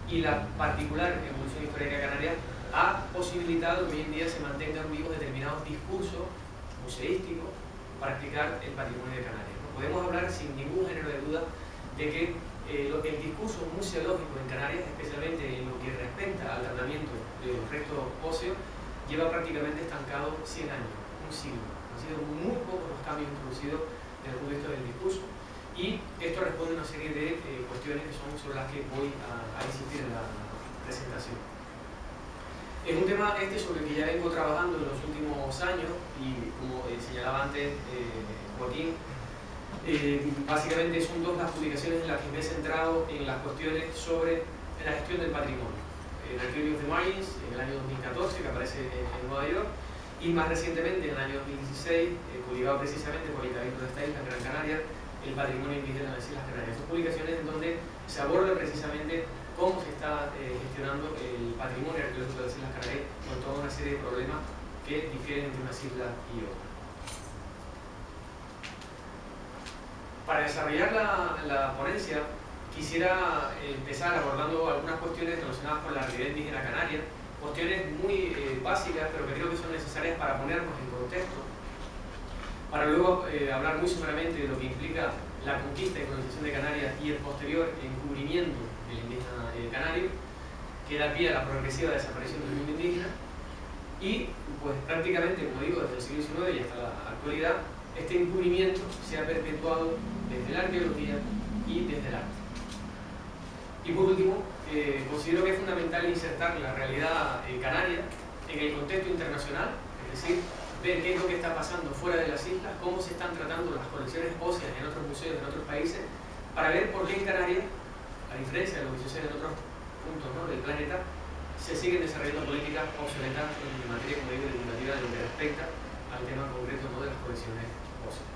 y la particular evolución histórica canaria ha posibilitado que hoy en día se mantengan vivos determinados discursos museísticos para explicar el patrimonio de Canarias. Podemos hablar sin ningún género de duda de que el discurso museológico en Canarias, especialmente en lo que respecta al tratamiento de los restos óseos, lleva prácticamente estancado 100 años, un siglo. Han sido muy pocos los cambios introducidos desde el punto de vista del discurso, y esto responde a una serie de cuestiones que son sobre las que voy a insistir en la presentación. Es un tema sobre el que ya vengo trabajando en los últimos años, y como señalaba antes Joaquín, básicamente son dos las publicaciones en las que me he centrado en las cuestiones sobre la gestión del patrimonio. El Archive of the Margins, en el año 2014, que aparece en Nueva York, y más recientemente, en el año 2016, publicado precisamente por el Cabildo de esta isla, en Gran Canaria, el patrimonio indígena de las Islas Canarias. Son publicaciones en donde se aborda precisamente cómo se está gestionando el patrimonio arqueológico de las Islas Canarias con toda una serie de problemas que difieren entre unas islas y otras. Para desarrollar la ponencia, quisiera empezar abordando algunas cuestiones relacionadas con la realidad indígena canaria, cuestiones muy básicas, pero que creo que son necesarias para ponernos en contexto, para luego hablar muy sumeramente de lo que implica la conquista y colonización de Canarias y el posterior encubrimiento del indígena canario, que da pie a la progresiva desaparición del mundo indígena, y pues prácticamente, como digo, desde el siglo XIX y hasta la actualidad, este encubrimiento se ha perpetuado desde la arqueología y desde el arte. Y por último, considero que es fundamental insertar la realidad canaria en el contexto internacional, es decir, ver qué es lo que está pasando fuera de las islas, cómo se están tratando las colecciones óseas en otros museos, en otros países, para ver por qué en Canarias, a diferencia de lo que sucede en otros puntos del planeta, se siguen desarrollando políticas obsoletas en materia, como digo, educativa, de lo que respecta al tema concreto de las colecciones óseas.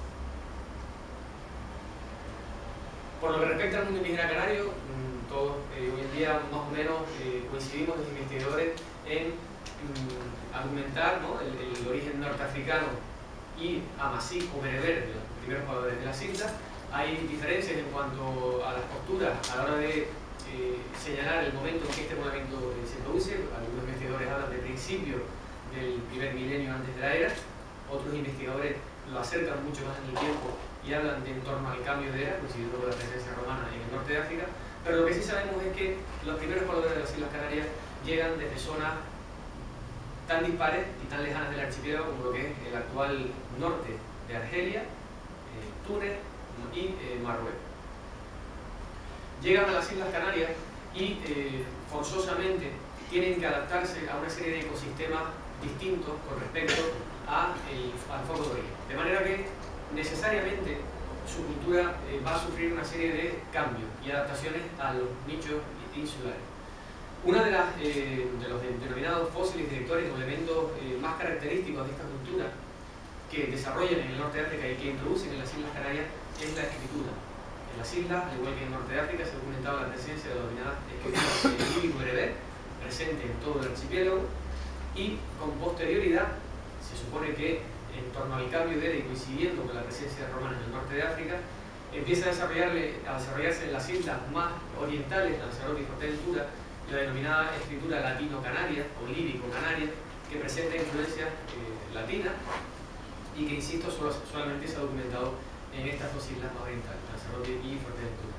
Por lo que respecta al mundo indígena canario, todos hoy en día más o menos coincidimos los investigadores en argumentar el origen norteafricano y amasí o bereber de los primeros pobladores de las islas. Hay diferencias en cuanto a las posturas a la hora de señalar el momento en que este poblamiento se produce. Algunos investigadores hablan de principio del primer milenio antes de la era, otros investigadores lo acercan mucho más en el tiempo y hablan de en torno al cambio de era, coincidiendo con la presencia romana en el norte de África. Pero lo que sí sabemos es que los primeros pobladores de las Islas Canarias llegan desde zonas tan dispares y tan lejanas del archipiélago como lo que es el actual norte de Argelia, Túnez y Marruecos. Llegan a las Islas Canarias y forzosamente tienen que adaptarse a una serie de ecosistemas distintos con respecto al foco de origen. De manera que necesariamente su cultura va a sufrir una serie de cambios y adaptaciones a los nichos insulares. Una de los denominados fósiles directores o elementos más característicos de esta cultura que desarrollan en el norte de África y que introducen en las Islas Canarias es la escritura. En las islas, al igual que en el norte de África, se ha documentado la presencia de la denominada escritura líbico-bereber, presente en todo el archipiélago, y con posterioridad se supone que en torno al cambio de era y coincidiendo con la presencia romana en el norte de África, empieza a desarrollarse en las islas más orientales, Lanzarote y Fuerteventura, la denominada escritura latino-canaria o líbico-canaria, que presenta influencias latinas y que, insisto, solamente se ha documentado en estas dos islas más orientales, Lanzarote y Fuerteventura.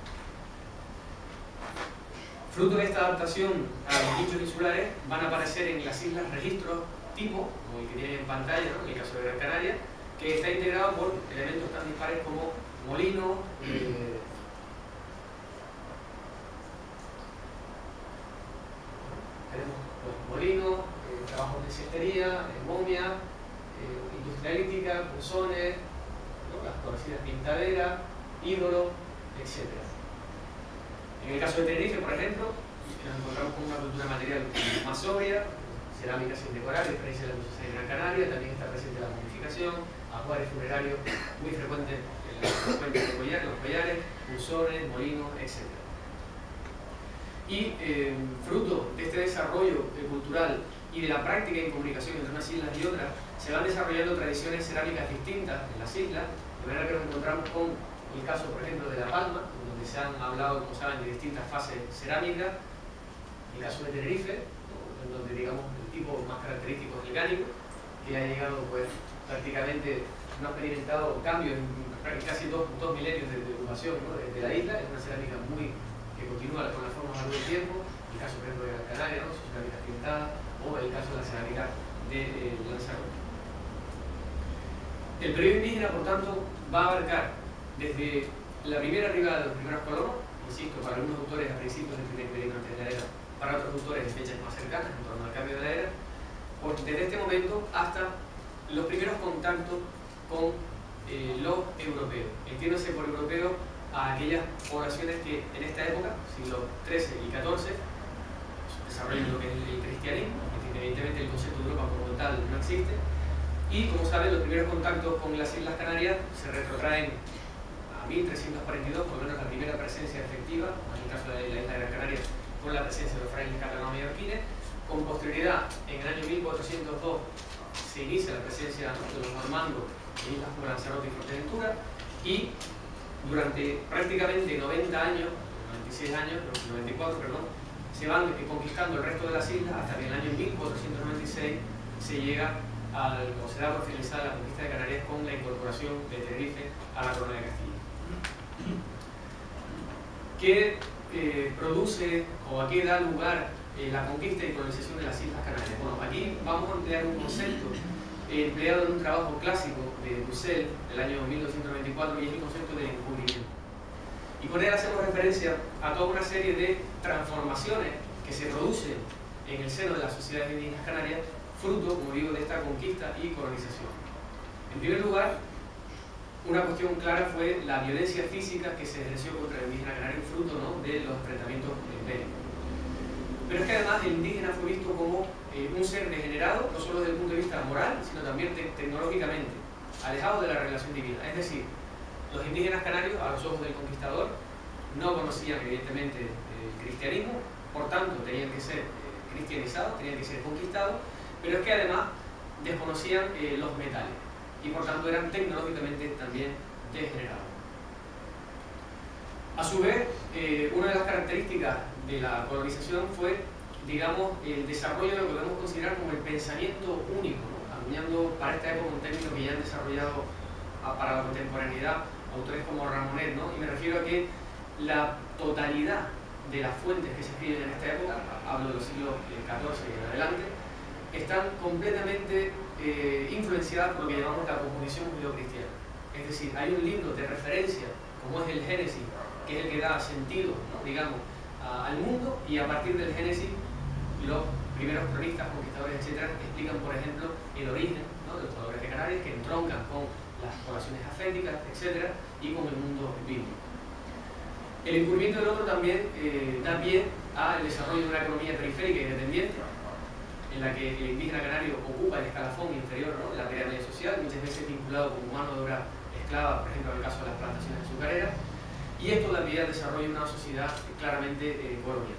Fruto de esta adaptación a los nichos insulares van a aparecer en las islas registros tipo, como el que tienen en pantalla, en el caso de Gran Canaria, que está integrado por elementos tan dispares como molinos, tenemos los molinos, trabajos de cestería, momia, industria lítica, punzones, las conocidas pintaderas, ídolos, etc. En el caso de Tenerife, por ejemplo, nos encontramos con una cultura material más sobria, cerámica sin decorar, a diferencia de la que sucede en Gran Canaria. También está presente la momificación, ajuares funerarios muy frecuentes en las fuentes de collares, los collares, punzones, molinos, etc. Y fruto de este desarrollo cultural y de la práctica en comunicación entre unas islas y otras, se van desarrollando tradiciones cerámicas distintas en las islas, de manera que nos encontramos con el caso, por ejemplo, de La Palma, donde se han hablado, como saben, de distintas fases cerámicas, el caso de Tenerife, ¿no? En donde digamos el tipo más característico es el gánico, que ha llegado pues prácticamente, no ha experimentado cambios en casi dos milenios de ocupación, ¿no? de la isla. Es una cerámica que continúa con las formas a lo largo del tiempo. El caso, por ejemplo, de Gran Canaria, ¿no? Su cerámica pintada, o el caso de la cerámica de Lanzarote. El periodo indígena, por tanto, va a abarcar desde la primera arribada de los primeros colonos, insisto, para algunos autores a principios del primer periodo antes de la era, para otros autores en fechas más cercanas, en torno al cambio de la era, pues desde este momento hasta los primeros contactos con los europeos. Entiéndose por europeos a aquellas poblaciones que en esta época, siglos XIII y XIV, desarrollan lo que es el cristianismo. Evidentemente el concepto de Europa como tal no existe, y como saben, los primeros contactos con las Islas Canarias se retrotraen a 1342, por lo menos la primera presencia efectiva, en el caso de la isla de Gran Canaria, con la presencia de los frailes catalanos mallorquines. Con posterioridad, en el año 1402 se inicia la presencia de los normandos en islas como Lanzarote y Fuerteventura, y durante prácticamente 90 años, 96 años, 94, perdón, se van conquistando el resto de las islas hasta que en el año 1496 se llega o se da por finalizada la conquista de Canarias con la incorporación de Tenerife a la corona de Castilla. ¿Qué produce o a qué da lugar la conquista y colonización de las Islas Canarias? Bueno, aquí vamos a emplear un concepto empleado en un trabajo clásico de Dussel del año 1294, y es el concepto del encubrimiento. Y con él hacemos referencia a toda una serie de transformaciones que se producen en el seno de las sociedades indígenas canarias, fruto, como digo, de esta conquista y colonización. En primer lugar, una cuestión clara fue la violencia física que se ejerció contra el indígena canario, fruto, ¿no?, de los enfrentamientos bélicos. Pero es que además el indígena fue visto como un ser degenerado, no solo desde el punto de vista moral, sino también tecnológicamente, alejado de la revelación divina. Es decir, los indígenas canarios, a los ojos del conquistador, no conocían evidentemente el cristianismo, por tanto tenían que ser cristianizados, tenían que ser conquistados, pero es que además desconocían los metales y por tanto eran tecnológicamente también degenerados. A su vez, una de las características de la colonización fue, digamos, el desarrollo de lo que podemos considerar como el pensamiento único, ¿no? Acuñando para esta época un término que ya han desarrollado para la contemporaneidad autores como Ramonet, ¿no? Y me refiero a que la totalidad de las fuentes que se escriben en esta época, hablo de los siglos XIV y en adelante, están completamente influenciadas por lo que llamamos la composición judeocristiana. Es decir, hay un libro de referencia, como es el Génesis, que es el que da sentido, ¿no?, digamos, al mundo, y a partir del Génesis los primeros cronistas, conquistadores, etc., explican, por ejemplo, el origen, ¿no?, de los pobladores de Canarias, que entroncan con las poblaciones aféticas, etc., y con el mundo bíblico. El encubrimiento del otro también da pie al desarrollo de una economía periférica e independiente, en la que el indígena canario ocupa el escalafón inferior, ¿no?, de la pirámide social, muchas veces vinculado como mano de obra esclava, por ejemplo en el caso de las plantaciones azucareras, y esto da pie al desarrollo de una sociedad claramente colonial.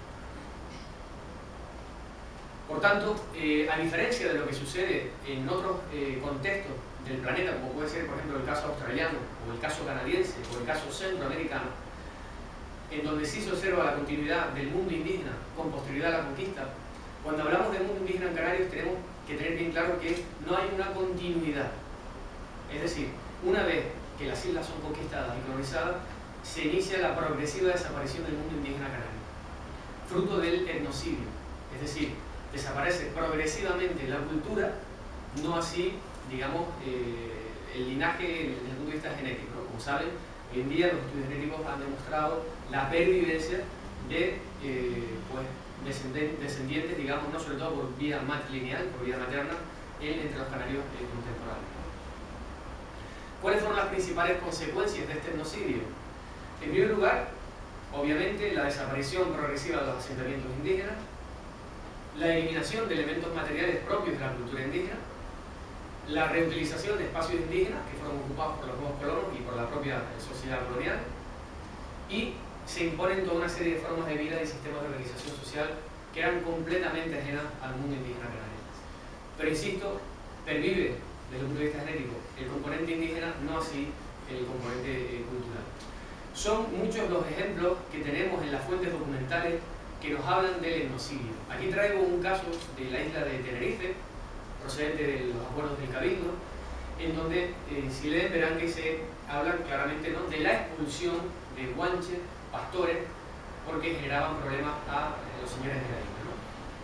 Por tanto, a diferencia de lo que sucede en otros contextos del planeta, como puede ser, por ejemplo, el caso australiano, o el caso canadiense, o el caso centroamericano, en donde sí se observa la continuidad del mundo indígena con posterioridad a la conquista, cuando hablamos del mundo indígena en Canarias tenemos que tener bien claro que no hay una continuidad. Es decir, una vez que las islas son conquistadas y colonizadas, se inicia la progresiva desaparición del mundo indígena canario, fruto del etnocidio. Es decir, desaparece progresivamente la cultura, no así, digamos, el linaje desde el punto de vista genético. Como saben, hoy en día los estudios genéticos han demostrado la pervivencia de descendientes, digamos, no sobre todo por vía matrilineal, por vía materna, entre los canarios contemporáneos. ¿Cuáles fueron las principales consecuencias de este etnocidio? En primer lugar, obviamente, la desaparición progresiva de los asentamientos indígenas, la eliminación de elementos materiales propios de la cultura indígena, la reutilización de espacios indígenas que fueron ocupados por los nuevos colonos y por la propia sociedad colonial, y se imponen toda una serie de formas de vida y sistemas de organización social que eran completamente ajenas al mundo indígena canario. Pero insisto, pervive desde el punto de vista genético el componente indígena, no así el componente cultural. Son muchos los ejemplos que tenemos en las fuentes documentales que nos hablan del etnocidio. Aquí traigo un caso de la isla de Tenerife, procedente de los acuerdos del Cabildo, en donde, si leen, verán que se habla claramente, ¿no?, de la expulsión de guanches, pastores, porque generaban problemas a los señores de la isla, ¿no?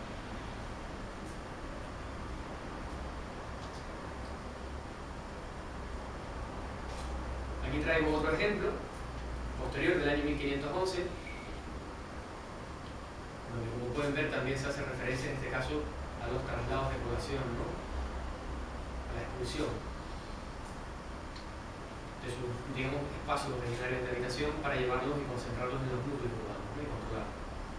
Aquí traigo otro ejemplo, posterior del año 1511, donde, como pueden ver, también se hace referencia en este caso a los traslados de población, ¿no?, a la expulsión de sus, digamos, espacios originarios de habitación para llevarlos y concentrarlos en los núcleos urbanos, ¿no?, y controlarlos.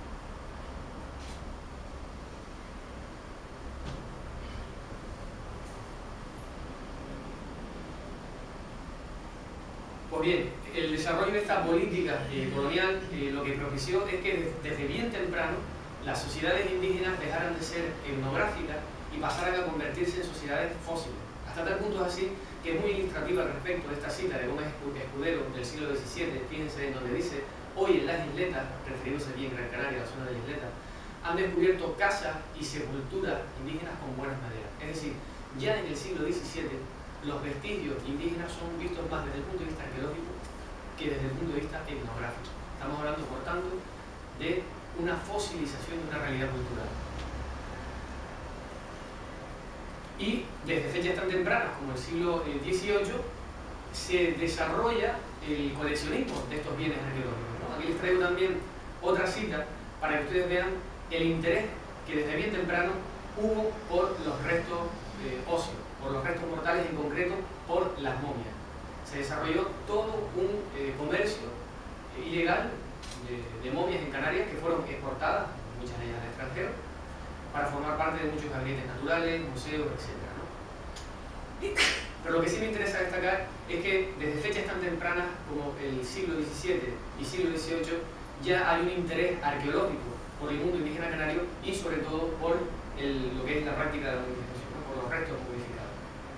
Pues bien, el desarrollo de esta política colonial lo que propició es que desde bien temprano las sociedades indígenas dejaran de ser etnográficas y pasaran a convertirse en sociedades fósiles. Hasta tal punto es así que es muy ilustrativa al respecto de esta cita de Gómez Escudero del siglo XVII, fíjense, en donde dice: hoy en las isletas, refiriéndose aquí en Gran Canaria, la zona de la isleta, han descubierto casas y sepulturas indígenas con buenas maderas. Es decir, ya en el siglo XVII los vestigios indígenas son vistos más desde el punto de vista arqueológico que desde el punto de vista etnográfico. Estamos hablando, por tanto, de una fosilización de una realidad cultural. Y desde fechas tan tempranas como el siglo XVIII se desarrolla el coleccionismo de estos bienes arqueológicos, ¿no? Aquí les traigo también otra cita para que ustedes vean el interés que desde bien temprano hubo por los restos óseos, por los restos mortales, en concreto por las momias. Se desarrolló todo un comercio ilegal de momias en Canarias que fueron exportadas, muchas de ellas al extranjero, para formar parte de muchos gabinetes naturales, museos, etc., ¿no? Pero lo que sí me interesa destacar es que desde fechas tan tempranas como el siglo XVII y siglo XVIII ya hay un interés arqueológico por el mundo indígena canario y sobre todo por lo que es la práctica de la momificación, ¿no?, por los restos momificados.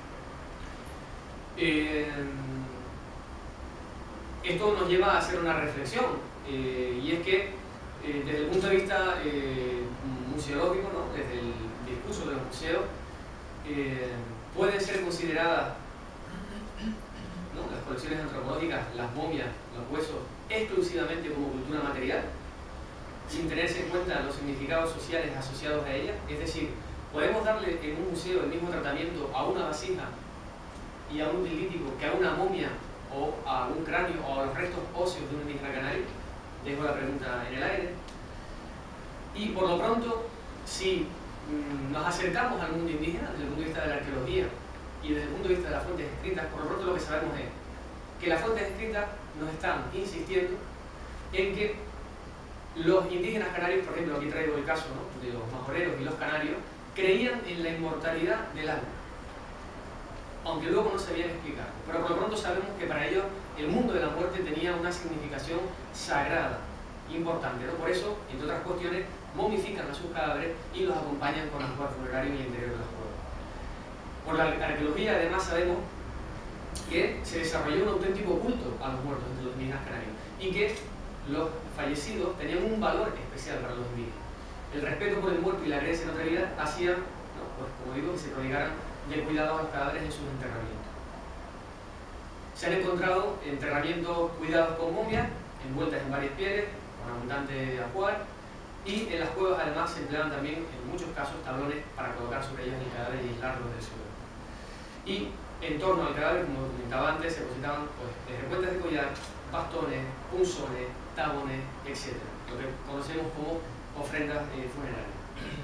Esto nos lleva a hacer una reflexión, y es que desde el punto de vista museológico, ¿no?, desde el discurso de los museos, pueden ser consideradas, ¿no?, las colecciones antropológicas, las momias, los huesos, exclusivamente como cultura material, sin tenerse en cuenta los significados sociales asociados a ellas. Es decir, podemos darle en un museo el mismo tratamiento a una vasija y a un utilítico que a una momia o a un cráneo o a los restos óseos de un indígena canario. Dejo la pregunta en el aire. Y por lo pronto, si nos acercamos al mundo indígena desde el punto de vista de la arqueología y desde el punto de vista de las fuentes escritas, por lo pronto lo que sabemos es que las fuentes escritas nos están insistiendo en que los indígenas canarios, por ejemplo, aquí traigo el caso, ¿no?, de los majoreros y los canarios, creían en la inmortalidad del alma, aunque luego no sabían explicar. Pero por lo pronto sabemos que para ellos el mundo de la muerte tenía una significación sagrada, importante, ¿no? Por eso, entre otras cuestiones, momifican a sus cadáveres y los acompañan con los lugares funerarios en el interior de las cuevas. Por la arqueología, además, sabemos que se desarrolló un auténtico culto a los muertos entre los indígenas canarios y que los fallecidos tenían un valor especial para los indígenas. El respeto por el muerto y la creencia en otra vida hacían, ¿no?, pues, como digo, que se prodigaran del cuidado a los cadáveres en sus enterramientos. Se han encontrado enterramientos cuidados con momias, envueltas en varias pieles, con abundante ajuar, y en las cuevas además se empleaban también en muchos casos tablones para colocar sobre ellos el cadáver y aislarlo del suelo. Y en torno al cadáver, como comentaba antes, se depositaban, pues, desde cuentas de collar, bastones, punzones, tabones, etc. Lo que conocemos como ofrendas funerarias.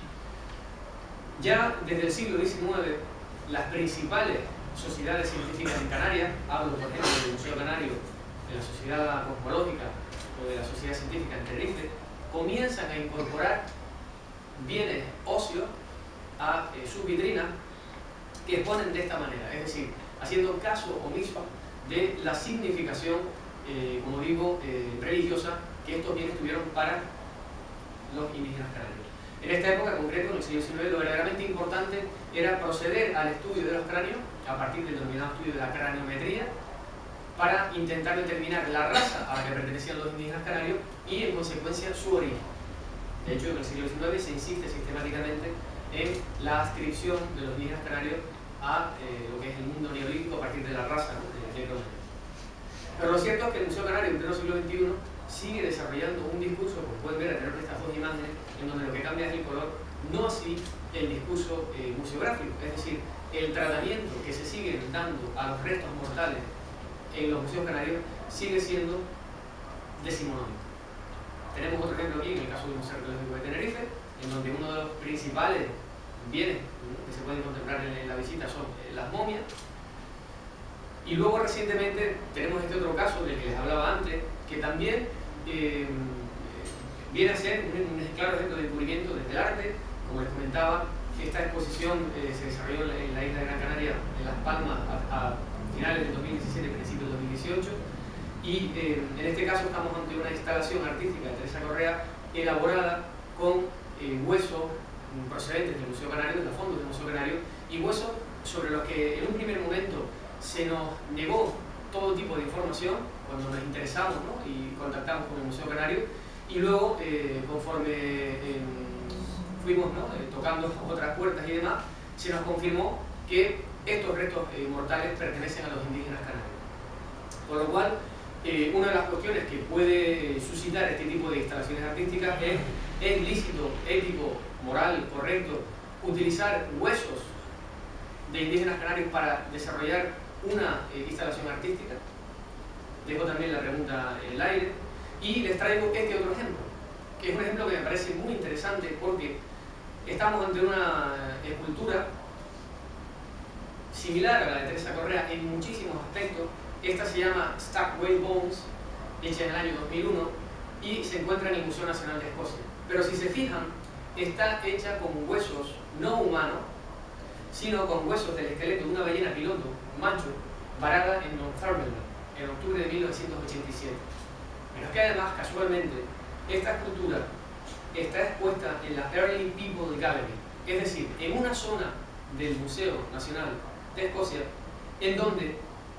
Ya desde el siglo XIX, las principales sociedades científicas en Canarias, hablo por ejemplo del Museo Canario, de la Sociedad Cosmológica o de la Sociedad Científica en Tenerife, comienzan a incorporar bienes óseos a sus vitrinas que exponen de esta manera, es decir, haciendo caso omiso de la significación, como digo, religiosa que estos bienes tuvieron para los indígenas canarios. En esta época, en concreto, en el siglo XIX, lo verdaderamente importante era proceder al estudio de los cráneos, a partir del denominado estudio de la craniometría, para intentar determinar la raza a la que pertenecían los indígenas canarios y, en consecuencia, su origen. De hecho, en el siglo XIX se insiste sistemáticamente en la adscripción de los indígenas canarios a lo que es el mundo neolítico a partir de la raza, ¿no? de Cromañón. Pero lo cierto es que el Museo Canario en pleno siglo XXI sigue desarrollando un discurso, como pueden ver a tener estas dos imágenes, en donde lo que cambia es el color, no así el discurso museográfico, es decir, el tratamiento que se sigue dando a los restos mortales en los museos canarios sigue siendo decimonónico. Tenemos otro ejemplo aquí en el caso del Museo Arqueológico de Tenerife, en donde uno de los principales bienes que se pueden contemplar en la visita son las momias. Y luego recientemente tenemos este otro caso del que les hablaba antes, que también viene a ser un claro ejemplo de descubrimiento desde el arte. Como les comentaba, esta exposición se desarrolló en la isla de Gran Canaria, en Las Palmas, a finales del 2017, principios del 2018. Y en este caso estamos ante una instalación artística de Teresa Correa elaborada con huesos procedentes del Museo Canario, de los fondos del Museo Canario, y huesos sobre los que en un primer momento se nos negó todo tipo de información cuando nos interesamos, ¿no? Y contactamos con el Museo Canario, y luego conforme fuimos, ¿no? Tocando otras puertas y demás, se nos confirmó que estos restos mortales pertenecen a los indígenas canarios. Por lo cual, una de las cuestiones que puede suscitar este tipo de instalaciones artísticas es lícito, ético, moral, correcto, utilizar huesos de indígenas canarios para desarrollar una instalación artística. Dejo también la pregunta en el aire y les traigo este otro ejemplo, que es un ejemplo que me parece muy interesante porque estamos ante una escultura similar a la de Teresa Correa en muchísimos aspectos. Esta se llama Stackwell Bones, hecha en el año 2001 y se encuentra en el Museo Nacional de Escocia. Pero si se fijan, está hecha con huesos no humanos, sino con huesos del esqueleto de una ballena piloto, macho, varada en Northumberland, en octubre de 1987. Pero es que además, casualmente, esta escultura está expuesta en la Early People Gallery, es decir, en una zona del Museo Nacional de Escocia, en donde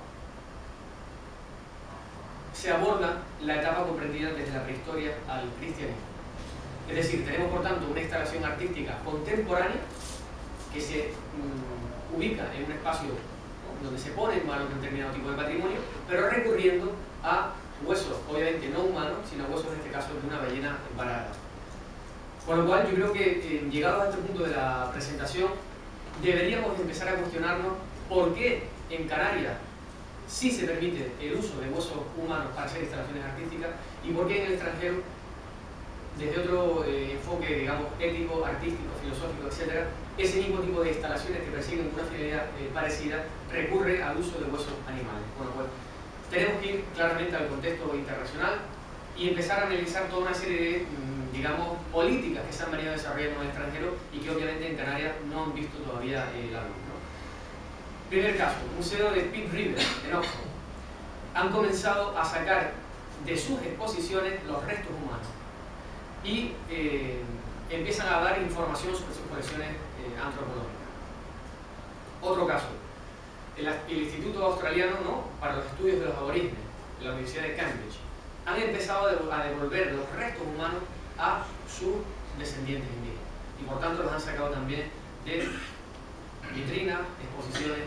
se aborda la etapa comprendida desde la prehistoria al cristianismo. Es decir, tenemos por tanto una instalación artística contemporánea que se ubica en un espacio, ¿no?, donde se pone en valor un determinado tipo de patrimonio, pero recurriendo a huesos, obviamente no humanos, sino huesos en este caso de una ballena varada. Por lo cual yo creo que llegados a este punto de la presentación deberíamos empezar a cuestionarnos por qué en Canarias sí se permite el uso de huesos humanos para hacer instalaciones artísticas y por qué en el extranjero, desde otro enfoque, digamos, ético, artístico, filosófico, etc., ese mismo tipo de instalaciones que persiguen una finalidad parecida recurre al uso de huesos animales. Bueno, pues tenemos que ir claramente al contexto internacional y empezar a analizar toda una serie de, digamos, políticas que se han venido desarrollando en el extranjero y que obviamente en Canarias no han visto todavía la luz, ¿no? Primer caso, Museo de Pitt River, en Oxford. Han comenzado a sacar de sus exposiciones los restos humanos y empiezan a dar información sobre sus colecciones antropológicas. Otro caso, el Instituto Australiano, ¿no?, para los Estudios de los Aborígenes, de la Universidad de Cambridge, han empezado a devolver los restos humanos a sus descendientes indígenas y por tanto los han sacado también de vitrinas, exposiciones,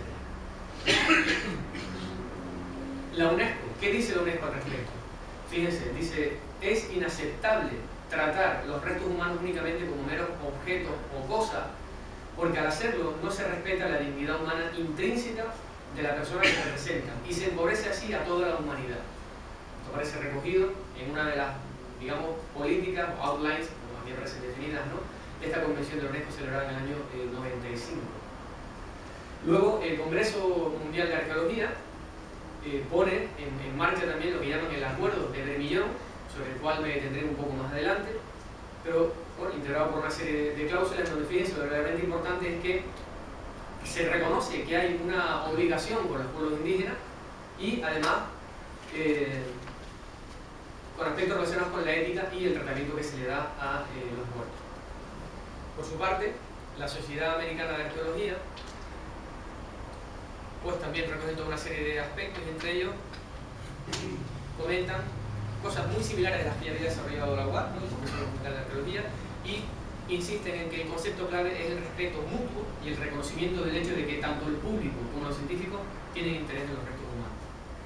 etc. La UNESCO, ¿qué dice la UNESCO al respecto? Fíjense, dice: es inaceptable tratar los restos humanos únicamente como meros objetos o cosas, porque al hacerlo no se respeta la dignidad humana intrínseca de la persona que representan y se empobrece así a toda la humanidad. Esto aparece recogido en una de las, digamos, políticas o outlines, como aquí aparecen definidas, ¿no?, de esta convención de la UNESCO celebrada en el año 95. Luego, el Congreso Mundial de Arqueología pone en marcha también lo que llaman el Acuerdo de Bermillón, sobre el cual me detendré un poco más adelante, pero bueno, integrado por una serie de cláusulas donde, fíjense, lo verdaderamente importante es que se reconoce que hay una obligación con los pueblos indígenas y además con aspectos relacionados con la ética y el tratamiento que se le da a los muertos. Por su parte, la Sociedad Americana de Arqueología pues también recoge toda una serie de aspectos, entre ellos comentan cosas muy similares a las que ya había desarrollado la UAR, ¿no? El Congreso Continental de Arqueología, y insisten en que el concepto clave es el respeto mutuo y el reconocimiento del hecho de que tanto el público como los científicos tienen interés en los restos humanos.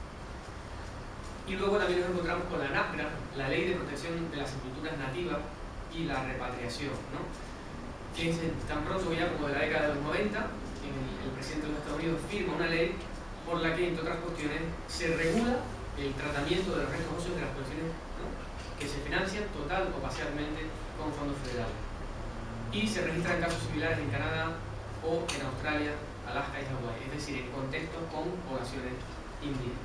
Y luego también nos encontramos con la NAPRA, la Ley de Protección de las Sepulturas Nativas y la Repatriación, ¿no? Fíjense, tan pronto ya como de la década de los 90, el presidente de los Estados Unidos firma una ley por la que, entre otras cuestiones, se regula el tratamiento de los restos óseos de las colecciones, ¿no?, que se financian total o parcialmente con fondos federales. Y se registran casos similares en Canadá o en Australia, Alaska y Hawái, es decir, en contextos con poblaciones indígenas.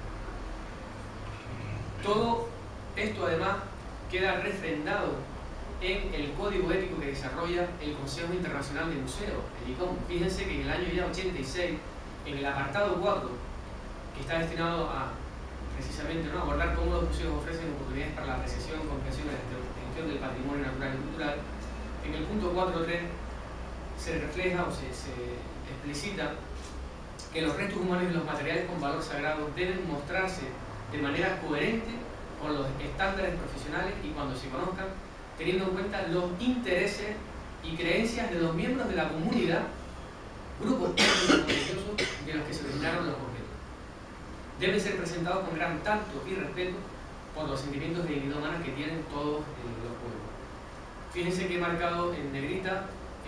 Todo esto además queda refrendado en el código ético que desarrolla el Consejo Internacional de Museos, el ICOM. Fíjense que en el año ya 86, en el apartado 4, que está destinado a precisamente, ¿no?, abordar cómo los museos ofrecen oportunidades para la apreciación, comprensión y la gestión del patrimonio natural y cultural, en el punto 4.3 se refleja o se explicita que los restos humanos y los materiales con valor sagrado deben mostrarse de manera coherente con los estándares profesionales y, cuando se conozcan, teniendo en cuenta los intereses y creencias de los miembros de la comunidad, grupos étnicos religiosos de los que se originaron los objetos. Deben ser presentados con gran tacto y respeto por los sentimientos de dignidad humana que tienen todos los pueblos. Fíjense que he marcado en negrita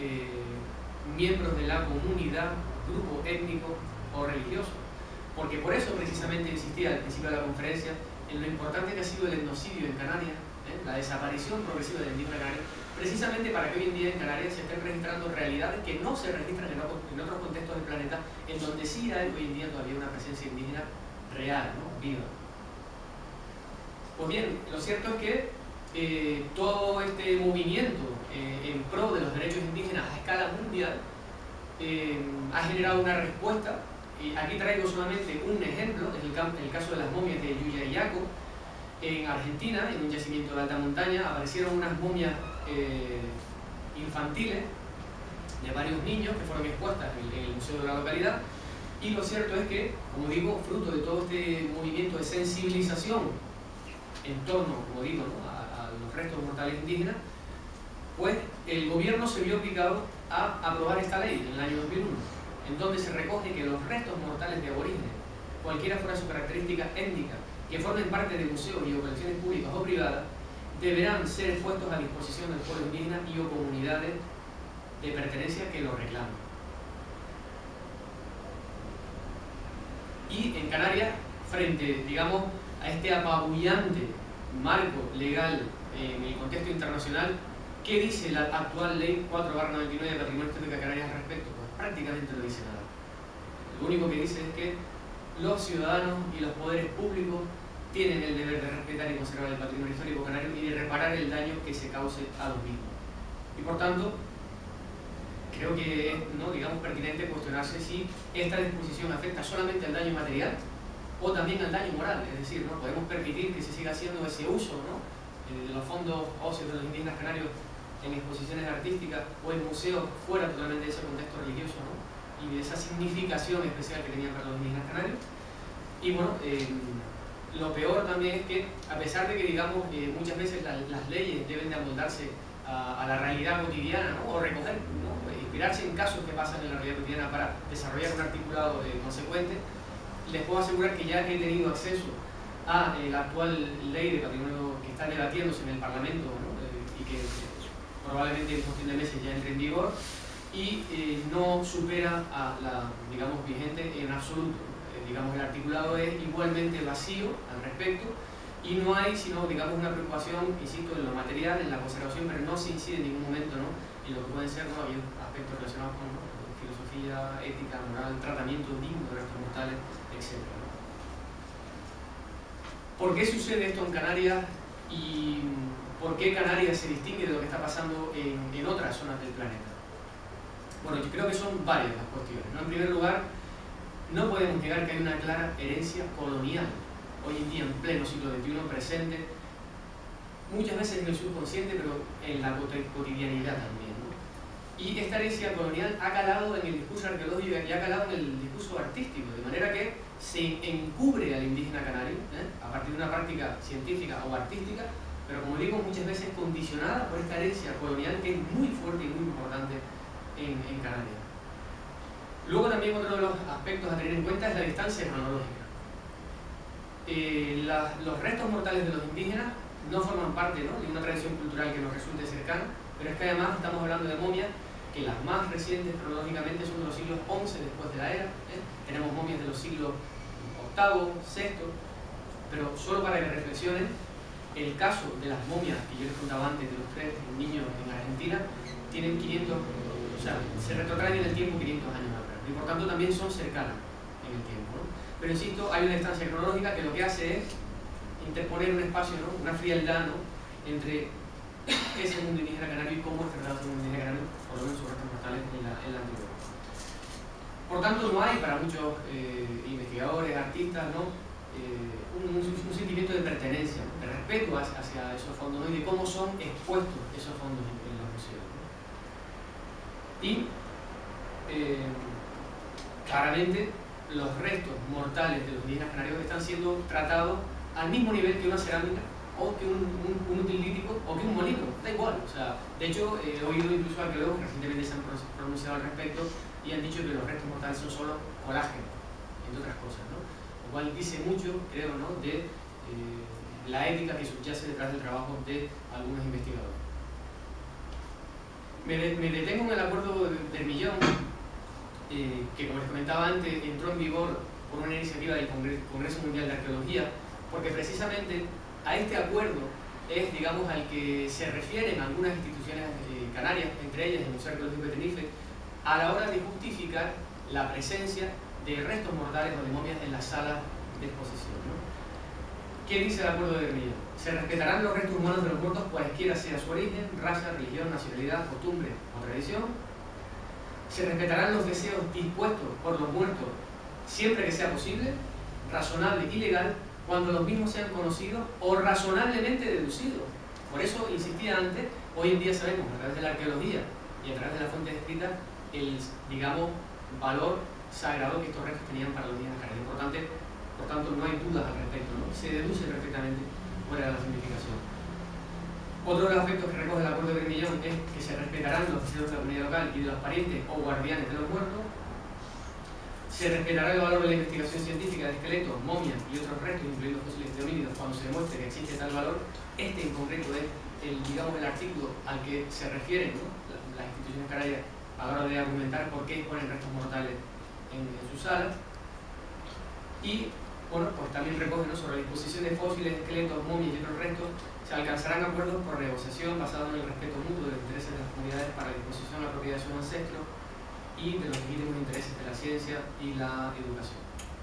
miembros de la comunidad, grupo étnico o religioso, porque por eso precisamente insistía al principio de la conferencia en lo importante que ha sido el etnocidio en Canarias, la desaparición progresiva del indígena canario, precisamente para que hoy en día en Canarias se estén registrando realidades que no se registran en otros contextos del planeta, en donde sí hay hoy en día todavía una presencia indígena real, ¿no?, viva. Pues bien, lo cierto es que todo este movimiento en pro de los derechos indígenas a escala mundial ha generado una respuesta. Y aquí traigo solamente un ejemplo, es el caso de las momias de Yuyayaco. En Argentina, en un yacimiento de alta montaña, aparecieron unas momias infantiles de varios niños que fueron expuestas en el museo de la localidad. Y lo cierto es que, como digo, fruto de todo este movimiento de sensibilización en torno, como digo, ¿no?, a los restos mortales indígenas, pues el gobierno se vio obligado a aprobar esta ley en el año 2001, en donde se recoge que los restos mortales de aborígenes, cualquiera fuera su característica étnica, que formen parte de museos y o colecciones públicas o privadas, deberán ser puestos a disposición del pueblo indígena y o comunidades de pertenencia que lo reclamen. Y en Canarias, frente, digamos, a este apabullante marco legal en el contexto internacional, ¿qué dice la actual Ley 4/99 de Patrimonio Histórico de Canarias al respecto? Pues prácticamente no dice nada. Lo único que dice es que los ciudadanos y los poderes públicos tienen el deber de respetar y conservar el patrimonio histórico canario y de reparar el daño que se cause a los mismos. Y por tanto, creo que es, ¿no?, digamos, pertinente cuestionarse si esta disposición afecta solamente al daño material o también al daño moral. Es decir, ¿no?, podemos permitir que se siga haciendo ese uso, ¿no?, de los fondos óseos de los indígenas canarios en exposiciones artísticas o en museos fuera totalmente de ese contexto religioso, ¿no?, y de esa significación especial que tenían para los indígenas canarios. Y bueno, lo peor también es que, a pesar de que, digamos, muchas veces las leyes deben de amoldarse a la realidad cotidiana, ¿no?, o recoger, ¿no?, inspirarse en casos que pasan en la realidad cotidiana para desarrollar un articulado consecuente, les puedo asegurar que ya he tenido acceso a la actual ley de patrimonio que está debatiéndose en el Parlamento, ¿no?, y que probablemente en cuestión de meses ya entre en vigor, y no supera a la, digamos, vigente en absoluto. Digamos, el articulado es igualmente vacío al respecto y no hay sino, digamos, una preocupación, insisto, en lo material, en la conservación, pero no se incide en ningún momento, ¿no?, en lo que pueden ser, ¿no?, aspectos relacionados con, ¿no?, filosofía, ética, moral, tratamiento digno de restos mortales, etc., ¿no? ¿Por qué sucede esto en Canarias y por qué Canarias se distingue de lo que está pasando en otras zonas del planeta? Bueno, yo creo que son varias las cuestiones, ¿no? En primer lugar, no podemos negar que hay una clara herencia colonial hoy en día, en pleno siglo XXI, presente muchas veces en el subconsciente, pero en la cotidianidad también, ¿no? Y esta herencia colonial ha calado en el discurso arqueológico y ha calado en el discurso artístico, de manera que se encubre al indígena canario a partir de una práctica científica o artística, pero como digo, muchas veces condicionada por esta herencia colonial que es muy fuerte y muy importante en Canarias. Luego también otro de los aspectos a tener en cuenta es la distancia cronológica. Los restos mortales de los indígenas no forman parte, ¿no?, de una tradición cultural que nos resulte cercana, pero es que además estamos hablando de momias que las más recientes cronológicamente son de los siglos XI después de la era. Tenemos momias de los siglos VIII, VI, pero solo para que reflexionen, el caso de las momias que yo les contaba antes de los 3 niños en Argentina tienen 500, o sea, se retrotraen en el tiempo 500 años atrás y por tanto también son cercanas en el tiempo, ¿no? Pero insisto, hay una distancia cronológica que lo que hace es interponer un espacio, ¿no?, una frialdad, ¿no?, entre qué es el mundo indígena canario y cómo es tratado el mundo indígena canario, por lo menos sus restos mortales en la antigüedad. Por tanto, no hay para muchos investigadores, artistas, ¿no?, un sentimiento de pertenencia, ¿no?, de respeto hacia esos fondos, ¿no?, y de cómo son expuestos esos fondos en los museos, ¿no? Y claramente los restos mortales de los indígenas canarios están siendo tratados al mismo nivel que una cerámica o que un util lítico o que un molino, da igual. O sea, de hecho, he oído incluso arqueólogos que recientemente se han pronunciado al respecto y han dicho que los restos mortales son solo colágeno, entre otras cosas, ¿no? Lo cual dice mucho, creo, ¿no?, de la ética que subyace detrás del trabajo de algunos investigadores. Me detengo en el acuerdo del Millón, que, como les comentaba antes, entró en vigor por una iniciativa del Congreso Mundial de Arqueología, porque precisamente a este acuerdo es, digamos, al que se refieren algunas instituciones canarias, entre ellas el Museo Arqueológico de Tenerife, a la hora de justificar la presencia de restos mortales o de momias en las salas de exposición, ¿no? ¿Qué dice el acuerdo de Millón? Se respetarán los restos humanos de los muertos cualesquiera sea su origen, raza, religión, nacionalidad, costumbre o tradición. Se respetarán los deseos dispuestos por los muertos siempre que sea posible, razonable y legal, cuando los mismos sean conocidos o razonablemente deducidos. Por eso insistía antes, hoy en día sabemos a través de la arqueología y a través de las fuentes escritas el, digamos, valor sagrado que estos restos tenían para los indígenas canarios. Por tanto, no hay dudas al respecto, ¿no? Se deduce perfectamente fuera de la significación. Otro de los aspectos que recoge el acuerdo de Millón es que se respetarán los deseos de la comunidad local y de los parientes o guardianes de los muertos. Se respetará el valor de la investigación científica de esqueletos, momias y otros restos, incluyendo fósiles de homínidos, cuando se demuestre que existe tal valor. Este en concreto es digamos, el artículo al que se refieren, ¿no?, las instituciones canarias a la hora de argumentar por qué ponen restos mortales en sus salas. Y bueno, pues también recoge, ¿no?, sobre la disposición de fósiles, esqueletos, momias y otros restos. Se alcanzarán acuerdos por negociación basados en el respeto mutuo de los intereses de las comunidades para la disposición de la propiedad de sus ancestros y de los legítimos intereses de la ciencia y la educación.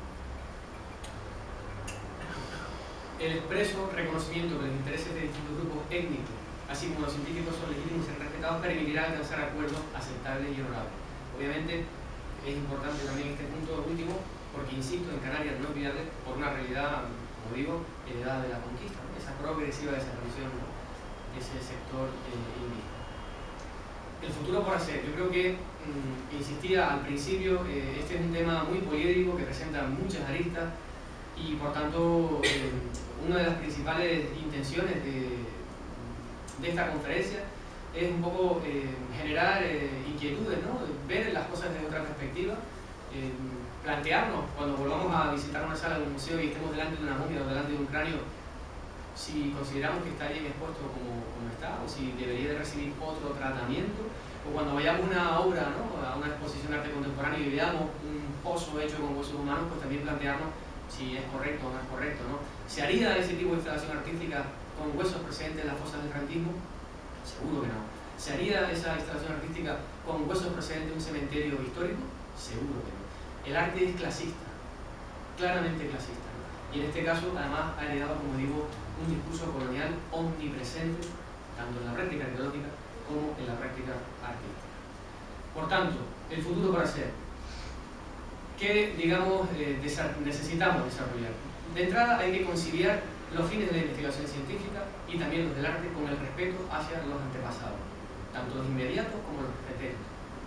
El expreso reconocimiento de los intereses de distintos grupos étnicos, así como los científicos, son legítimos y ser respetados, permitirá alcanzar acuerdos aceptables y honorables. Obviamente es importante también este punto último, porque insisto, en Canarias no olvidarles por una realidad, como digo, heredada de la conquista, ¿no?, esa progresiva desaparición, ¿no?, de ese sector indígena. El futuro por hacer. Yo creo que, insistía al principio, este es un tema muy poliédrico que presenta muchas aristas y por tanto una de las principales intenciones de esta conferencia es un poco generar inquietudes, ¿no?, ver las cosas desde otra perspectiva, plantearnos cuando volvamos a visitar una sala de un museo y estemos delante de una momia o delante de un cráneo, si consideramos que está bien expuesto como está, o si debería de recibir otro tratamiento, o cuando vayamos a una obra, ¿no?, a una exposición de arte contemporáneo y veamos un pozo hecho con huesos humanos, pues también plantearnos si es correcto o no es correcto, ¿no? ¿Se haría ese tipo de instalación artística con huesos procedentes de las fosas del franquismo? Seguro que no. ¿Se haría esa instalación artística con huesos procedentes de un cementerio histórico? Seguro que no. El arte es clasista, claramente clasista, ¿no? Y en este caso, además, ha heredado, como digo, un discurso colonial omnipresente, tanto en la práctica arqueológica como en la práctica artística. Por tanto, el futuro para hacer. ¿Qué, digamos, necesitamos desarrollar? De entrada hay que conciliar los fines de la investigación científica y también los del arte con el respeto hacia los antepasados, tanto tanto los inmediatos como los pretéritos.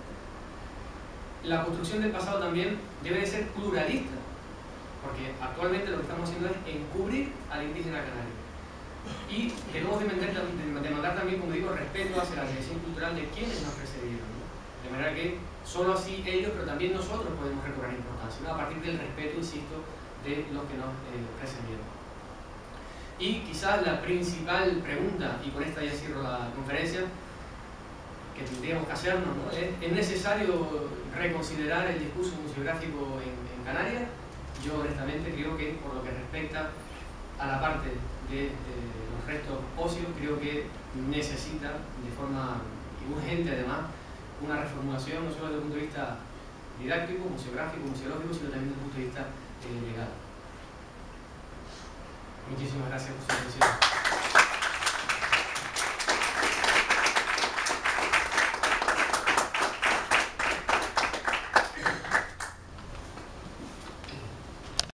La construcción del pasado también debe de ser pluralista, porque actualmente lo que estamos haciendo es encubrir al indígena canario. Y debemos demandar también, como digo, respeto hacia la tradición cultural de quienes nos precedieron, ¿no? De manera que solo así ellos, pero también nosotros podemos recobrar importancia, ¿no? A partir del respeto, insisto, de los que nos precedieron. Y quizás la principal pregunta, y con esta ya cierro la conferencia, que tendríamos que hacernos, ¿no? ¿Es necesario reconsiderar el discurso museográfico en Canarias? Yo honestamente creo que, por lo que respecta a la parte de los restos óseos, creo que necesita de forma urgente además una reformulación, no solo desde el punto de vista didáctico, museográfico, museológico, sino también desde el punto de vista legal. Muchísimas gracias por su atención.